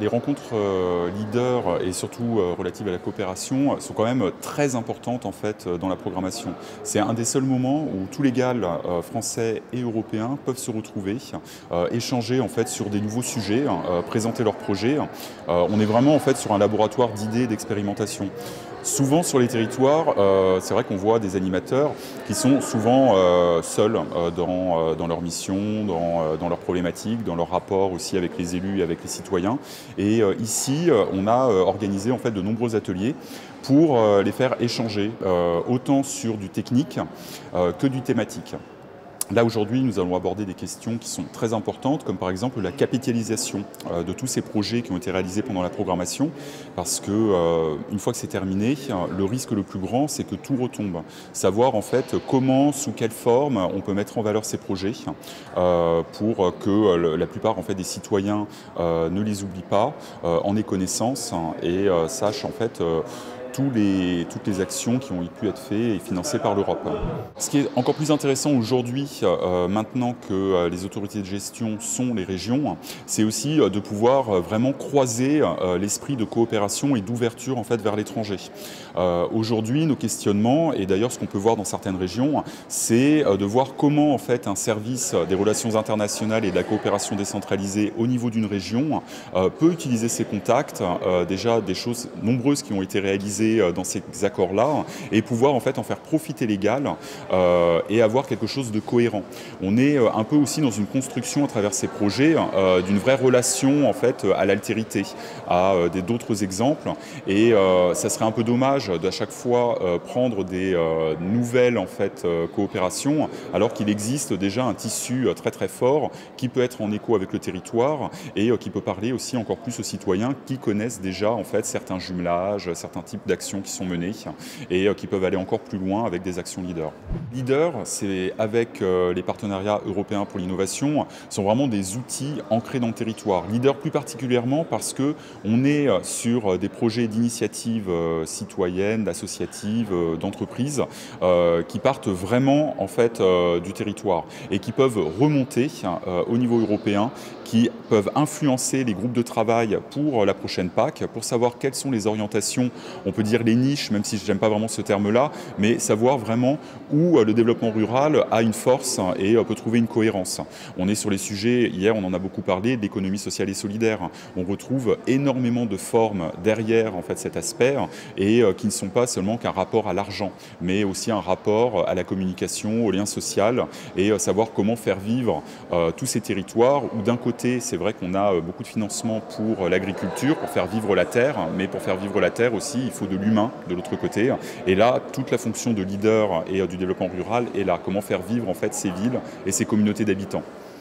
Les rencontres leaders et surtout relatives à la coopération sont quand même très importantes en fait dans la programmation. C'est un des seuls moments où tous les GAL français et européens peuvent se retrouver, échanger en fait sur des nouveaux sujets, présenter leurs projets. On est vraiment en fait sur un laboratoire d'idées et d'expérimentation. Souvent sur les territoires, c'est vrai qu'on voit des animateurs qui sont souvent seuls dans leur mission, dans leurs problématiques, dans leur rapport aussi avec les élus et avec les citoyens. Et ici, on a organisé en fait de nombreux ateliers pour les faire échanger, autant sur du technique que du thématique. Là, aujourd'hui, nous allons aborder des questions qui sont très importantes, comme par exemple la capitalisation de tous ces projets qui ont été réalisés pendant la programmation, parce que une fois que c'est terminé, le risque le plus grand, c'est que tout retombe. Savoir en fait comment, sous quelle forme, on peut mettre en valeur ces projets pour que la plupart en fait des citoyens ne les oublient pas, en aient connaissance et sachent en fait toutes les actions qui ont pu être faites et financées par l'Europe. Ce qui est encore plus intéressant aujourd'hui, maintenant que les autorités de gestion sont les régions, c'est aussi de pouvoir vraiment croiser l'esprit de coopération et d'ouverture en fait vers l'étranger. Aujourd'hui, nos questionnements, et d'ailleurs ce qu'on peut voir dans certaines régions, c'est de voir comment en fait un service des relations internationales et de la coopération décentralisée au niveau d'une région peut utiliser ses contacts, déjà des choses nombreuses qui ont été réalisées dans ces accords-là, et pouvoir en fait en faire profiter les GAL et avoir quelque chose de cohérent. On est un peu aussi dans une construction à travers ces projets d'une vraie relation en fait à l'altérité, à d'autres exemples, et ça serait un peu dommage d'à chaque fois prendre des nouvelles en fait coopérations alors qu'il existe déjà un tissu très très fort qui peut être en écho avec le territoire et qui peut parler aussi encore plus aux citoyens qui connaissent déjà en fait certains jumelages, certains types d'actions qui sont menées et qui peuvent aller encore plus loin avec des actions leaders. Leader, c'est avec les partenariats européens pour l'innovation, sont vraiment des outils ancrés dans le territoire. Leader plus particulièrement parce qu'on est sur des projets d'initiatives citoyennes, associatives, d'entreprises qui partent vraiment en fait du territoire et qui peuvent remonter au niveau européen, qui peuvent influencer les groupes de travail pour la prochaine PAC, pour savoir quelles sont les orientations, on peut dire les niches, même si je n'aime pas vraiment ce terme-là, mais savoir vraiment où le développement rural a une force et peut trouver une cohérence. On est sur les sujets, hier on en a beaucoup parlé, d'économie sociale et solidaire. On retrouve énormément de formes derrière en fait, cet aspect et qui ne sont pas seulement qu'un rapport à l'argent, mais aussi un rapport à la communication, au lien social et savoir comment faire vivre tous ces territoires où d'un côté c'est vrai qu'on a beaucoup de financement pour l'agriculture, pour faire vivre la terre, mais pour faire vivre la terre aussi il faut de l'humain de l'autre côté. Et là, toute la fonction de leader et du développement rural est là. Comment faire vivre en fait ces villes et ces communautés d'habitants.